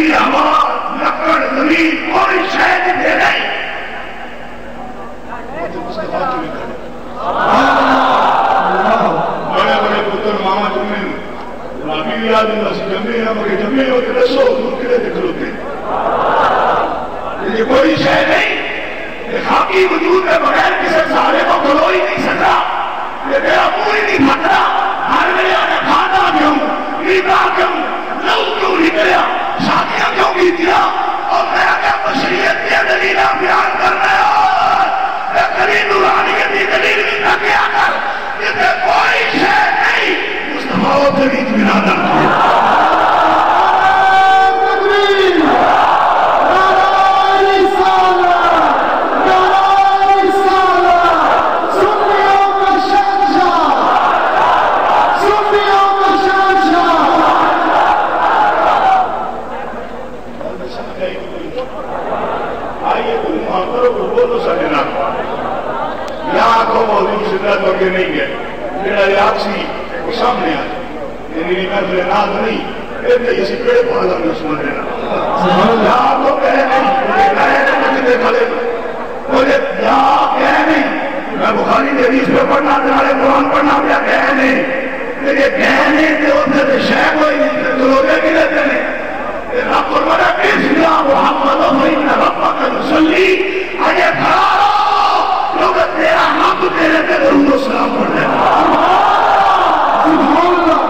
بجلی آواز لکڑ زمین کوئی شاید دے نہیں بڑے بڑے پتر ماما جمعے رابی بھی آدم رسی جمعے ہیں مگر جمعے ہوتے رسو دور کے لئے دکھلوتے یہ کوئی شاید نہیں یہ خاکی وجود میں بغیر کسی سارے کو کھلو ہی نہیں سکتا یہ میرا پوری نہیں پھٹنا ہر میرے آنے کھانا کیوں نیتا کیوں لو کیوں نکلیا شادیاں کیوں کی دیا اور میرا کیا بشریت کی دلیلہ بیان کرنا ہے میں قریب نورانیت کی دلیل بھی نہ کیا کر یہ میں کوئی شے نہیں مصطفیٰ و ترید بنادر نہیں گئے میرا یاد سی وہ سامنے آئے یعنی میں بلے ناد نہیں ایسے اسی پیڑے کو حضر میں سمجھ لینا یہاں تو کہہ نہیں مجھے کہے نہیں مجھے کھلے مجھے یہاں کہہ نہیں میں بخاری حدیث پہ پڑھنا تنہارے قرآن پڑھنا پیا کہہ نہیں لیکن کہہ نہیں کہ اتنے سے شیخ ہوئی نہیں کہ دلوگے کی لیتے نہیں رب فرمانا بسم اللہ محمد و فإن ربک یصلی آئے کھڑا رہو لوگ تیرا حق تیرے پہ درود و سلام پڑھ دینا سبحان اللہ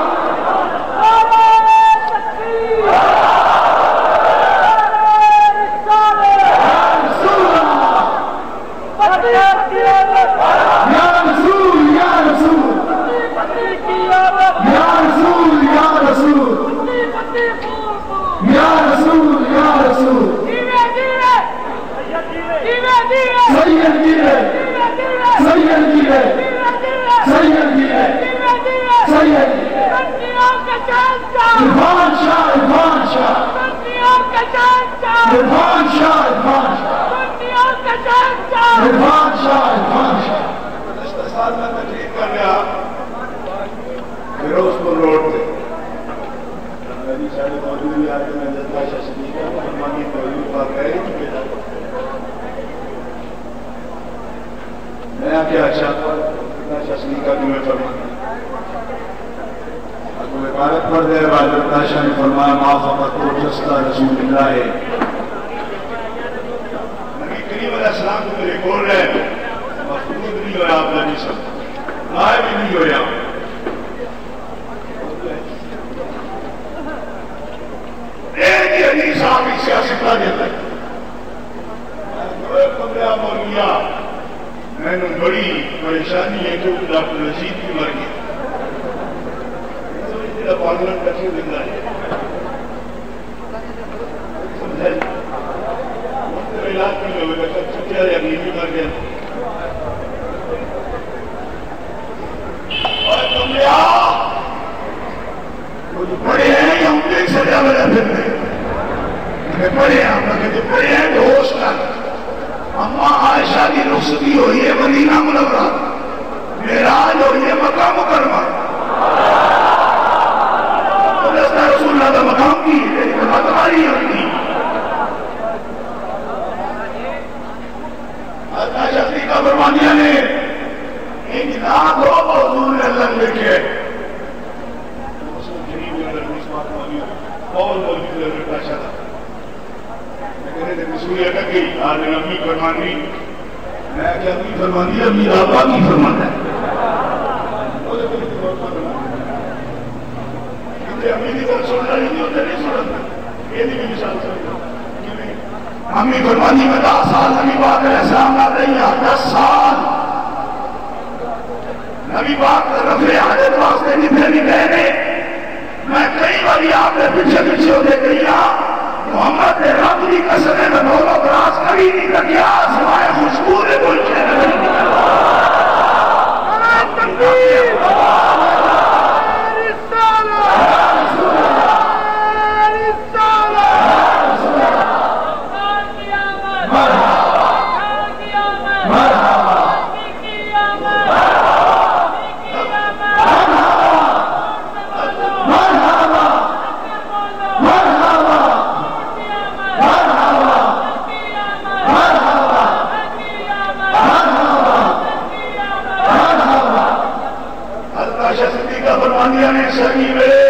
فرماندیاں نے سکی میرے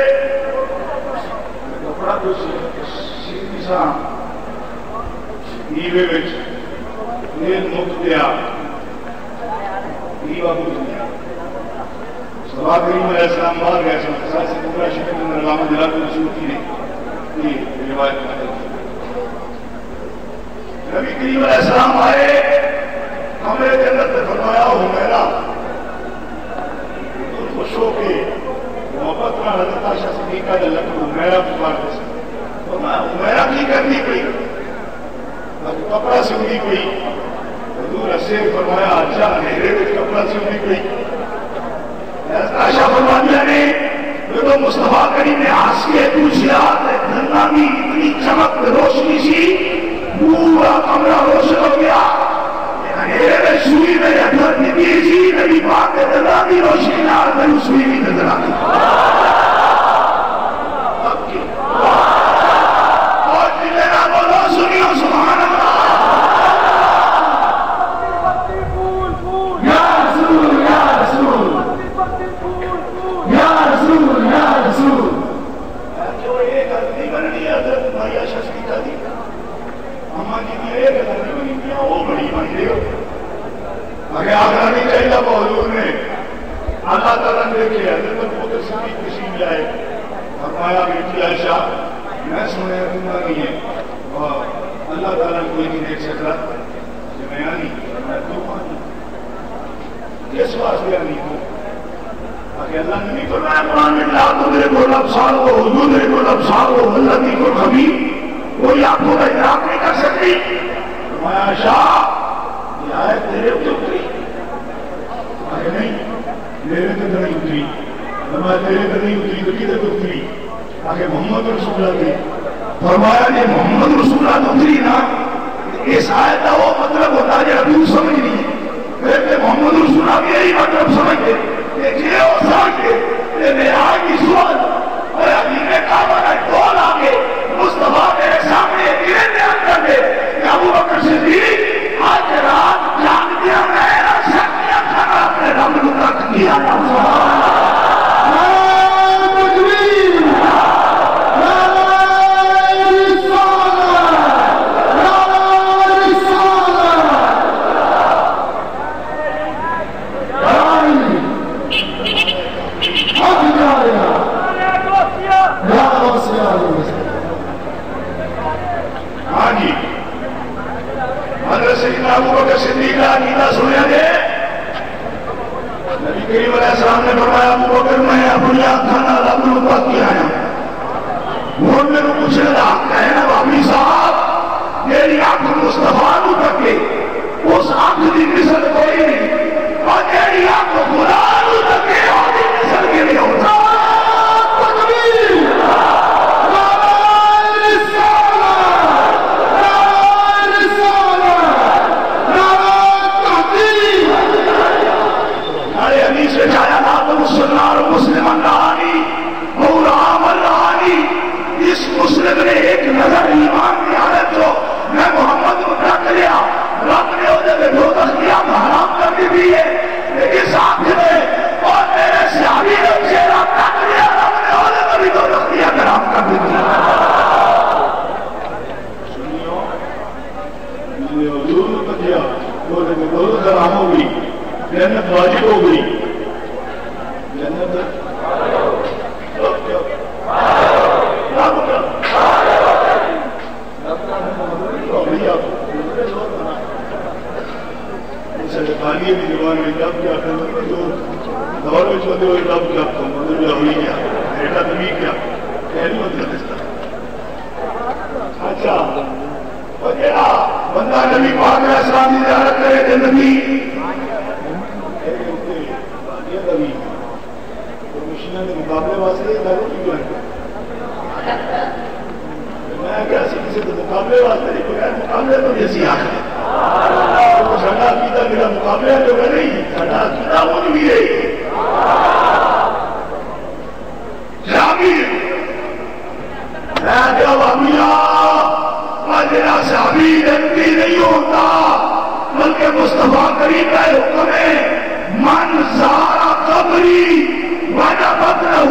کپڑا تو سیدھی سا نیوے وچ یہ مکت دیا نیوا بوجھ دیا صبح کریم علیہ السلام باہر گئے سن خسال سے پورا شکر میں علامہ جلال کو رسول کی نے یہ روایت میں نبی کریم علیہ السلام آئے کمرے کے اندر سے فرمایا حمیرہ خوش ہو کے محبت میں حضرت عائشہ صدیقہ نے لکھ حمیرہ پکار دے سکتا فرمایا حمیرہ کی کرنی پڑی کپڑا سیونی پڑی حضور سے فرمایا اچھا نیرے وچ کپڑا سیونی پڑی حضرت عائشہ فرمایا نے جو مصطفیٰ کریم نے آسیے پوچھیا دھنا بھی اتنی چمک روشنی سی پورا کمرہ روشن ہو گیا میرے سوئی میرے اندر نبی سی نبی پاک کے دھنا بھی روشنی نہ میری سوئی بھی نظر آتی اور دلنا بولو سنیو سبحان اللہ اگر آگرانی چاہیے حضور نے اللہ تعالیٰ نے دیکھے حضرت پوتر صدیق تشریف لائے فرمایا بیٹی عائشہ میں سنے رہا نہیں ہے اور اللہ تعالیٰ کوئی نہیں دیکھ سکتا کہ میں آنی میں تو آنی کس واسطے آنی کو اگر اللہ نے نہیں فرمایا قرآن میں لا تو میرے کو لبسار ہو حضور میرے کو لبسار ہو اللہ کی کو کبھی کوئی آنکھوں کا ادراک نہیں کر سکتی فرمایا عائشہ یہ آیت تیرے اتر اتری آگے نہیں میرے تک نہیں اتری فرمایا تیرے تک نہیں اتری تو کدھر اتری آگے محمد رسول اللہ تھی فرمایا یہ محمد رسول اللہ اتری نا اس آیت کا وہ مطلب ہوتا ہے جب تو سمجھ نہیں ہے پھر کہ محمد رسول اللہ بھی یہی مطلب سمجھتے کہ یہ وہ سمجھتے کہ معراج کی صورت اور حبیب کعبہ کا ڈول آگے مصطفیٰ میرے سامنے گرے بیان کر دے کہ ابو بکر صدیق آج رات جان دیا میرا شکریہ کھانا اپنے رب کو تک کیا ابو بکر صدیق کا عقیدہ سنیا دے نبی کریم علیہ السلام نے فرمایا ابو بکر میں اپنی آنکھانا رب نو پاکی آیا وہ میرے پوچھنے کا حق ہے نا باپی صاحب میری آنکھ مصطفیٰ نو تکے اس آنکھ کی مثل کوئی نہیں اور میری آنکھ خدا نو تکے اور دی مثل کے لیے ہوتا اس مسلم نے ایک نظر ایمان کی حالت جو میں محمد کو رکھ لیا رب نے اسے میں دو تخلیاں حرام کر دی ہے لیکن ساتھ میں اور میرے صحابی نے اسے رکھ لیا رب نے اسے بھی دو تخلیاں حرام کر دی سنیو یہ حضور نے کیا وہ دو حرام ہو گئی جنت واجب ہو گئی جنت خالی بھی زبان میں جب کیا کرنا جو دور میں چھوٹے ہوئے جب کیا مطلب یہ ہوئی کیا بیٹا تمی کیا کہنی مطلب اس طرح اچھا وجہ بندہ نبی پاک علیہ السلام کی زیارت کرے تھے نبی یہ نبی تو مشینہ کے مقابلے واسطے دارو کیوں ہے میں کیا کسی کے مقابلے واسطے نہیں بغیر مقابلے تو جیسی آخر ہے سڑا عقیدہ میرا مقابلہ جو ہے نہیں سڑا عقیدہ وہ بھی رہی صحابی میں جب امیا میرا صحابی جنتی نہیں ہوتا بلکہ مصطفیٰ کریم کا حکم ہے من زارا قبری وجبت له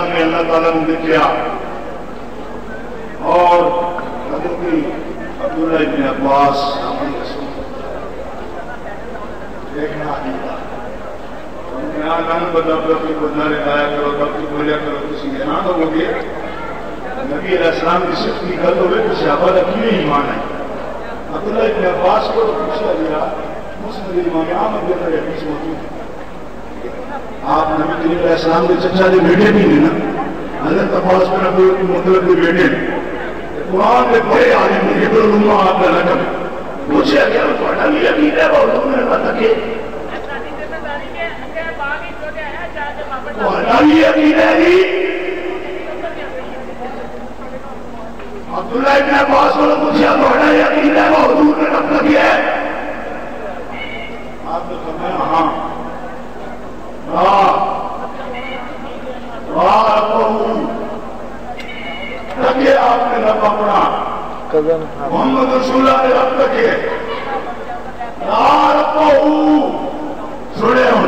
السلام نے اللہ تعالیٰ نے دیکھا اور حضرت عبداللہ ابن عباس دیکھنا نہیں تھا بندارے آیا کرو تب تو بولیا کرو کسی کے نام ہو گیا نبی علیہ السلام کی صرف کی گل ہوئے تو صحابہ کا کیوں ایمان ہے عبداللہ ابن عباس کو پوچھا گیا مسلم امام احمد کے اندر حدیث موجود ہے آپ نبی کریم علیہ السلام کے چچا کے بیٹے بھی نہیں نا حضرت عباس بن عبد المطلب کے بیٹے قرآن کے بڑے عالم ہیں ابن الامہ آپ کا لقب پوچھا گیا تھوڑا بھی عقید ہے وہ حضور نے بتا کہ تھوڑا عقید ہے جی عبداللہ ابن عباس کو پوچھا تھوڑا عقید ہے وہ حضور نے بتا کیا ہے آپ نے فرمایا ہاں تکے آپ نے رب اپنا محمد رسول اللہ نے رب تکے سنے ہوں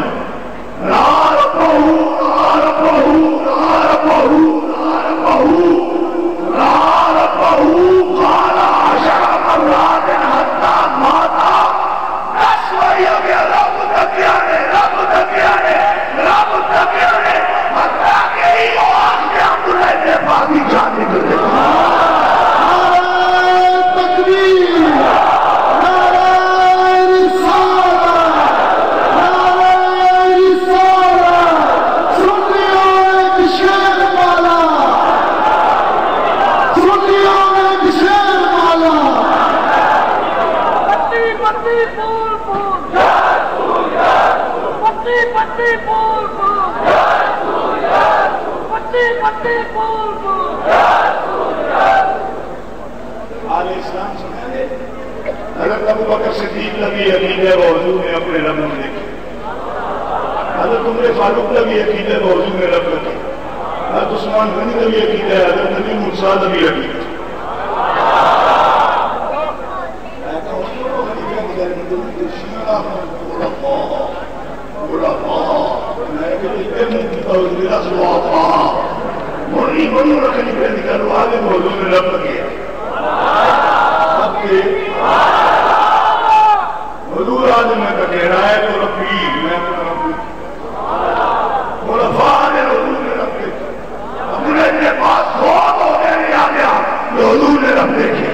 حضرت ابو بکر صدیق نبی عقیدہ و حضور نے اپنے رب میں دیکھے حضرت عمر فاروق نبی عقیدہ و حضور نے رب رکھے حضرت عثمان غنی نبی عقیدہ ہے حضرت نبی موسیٰ نبی عقیدہ مرنی بنو رکھنی پہ نکلو آگے حضور نے رب رکھے حضور آدم میں کا کہہ رہا ہے تو ربی میں اپنا ربی خلفاء نے حضور نے رب دیکھے اپنے کے پاس بہت ہو گئے آ گیا تو حضور نے رب دیکھے